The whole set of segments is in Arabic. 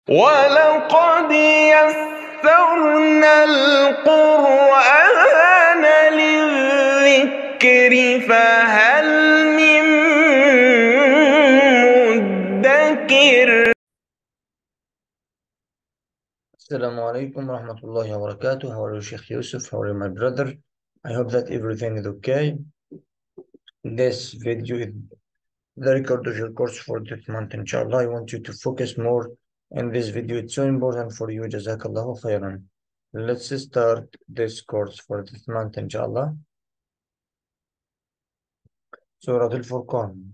ولقد يسرنا القرآن للذكر فهل من مدكر. Assalamu alaikum warahmatullahi wabarakatuh. How are you, Sheikh Yusuf? How are you, my brother? I hope that everything is okay. This video is the record of your course for this month, inshallah. I want you to focus more in this video. It's so important for you. Jazakallahu khairan. Let's start this course for this month, inshallah. Surah Al-Furqan.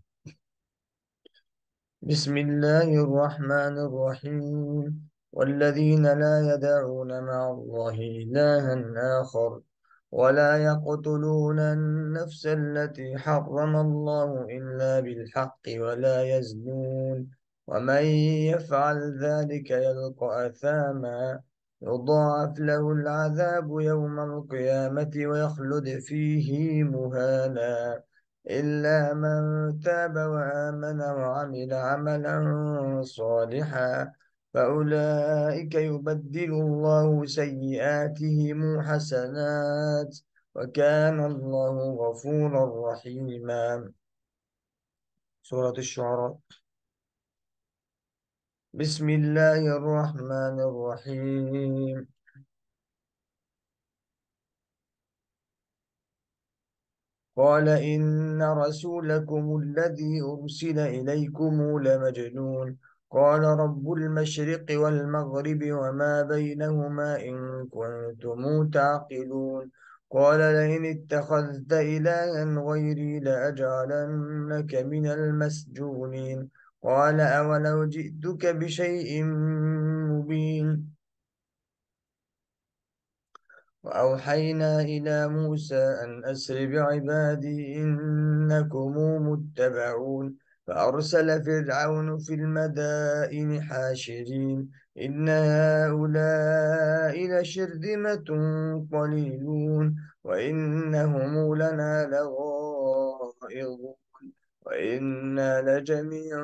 بسم الله الرحمن الرحيم والذين لا يدعون مع الله إلها آخر ولا يقتلون النفس التي حرم الله إلا بالحق ولا يزنون ومن يفعل ذلك يلقى أثاما يضاعف له العذاب يوم القيامة ويخلد فيه مهانا إلا من تاب وآمن وعمل عملا صالحا فأولئك يبدل الله سيئاتهم حسنات وكان الله غفورا رحيما. سورة الشعراء. بسم الله الرحمن الرحيم. قال إن رسولكم الذي أرسل إليكم لمجنون قال رب المشرق والمغرب وما بينهما إن كنتم تعقلون قال لئن اتخذت إلها غيري لأجعلنك من المسجونين قال أولو جئتك بشيء مبين وأوحينا إلى موسى أن أسر بعبادي إنكم متبعون فأرسل فرعون في المدائن حاشرين إن هؤلاء لشرذمة قليلون وإنهم لنا لغائظون وإنا لجميع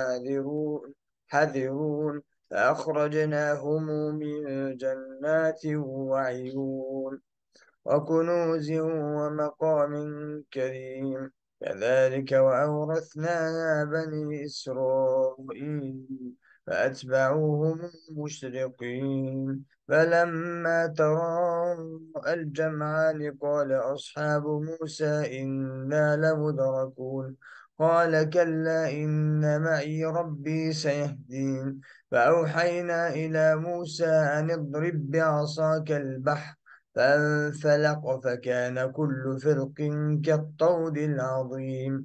حذرون فأخرجناهم من جنات وعيون وكنوز ومقام كريم كذلك وأورثناها بني إسرائيل فأتبعوهم مشرقين فلما تراءى الجمعان قال أصحاب موسى إنا لمدركون قال كلا إن معي ربي سيهدين فأوحينا إلى موسى أن اضرب بعصاك البحر فانفلق فكان كل فرق كالطود العظيم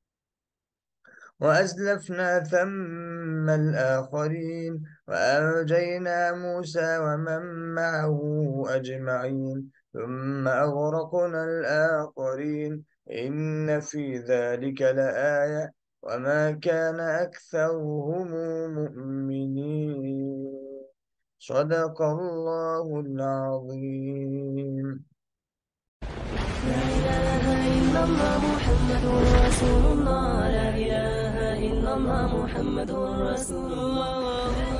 وأزلفنا ثم الآخرين وأنجينا موسى ومن معه أجمعين ثم أغرقنا الآخرين إن في ذلك لآية وما كان أكثرهم مؤمنين صدق الله العظيم. لا إله إلا الله محمد رسول الله لا إله إلا الله محمد رسول الله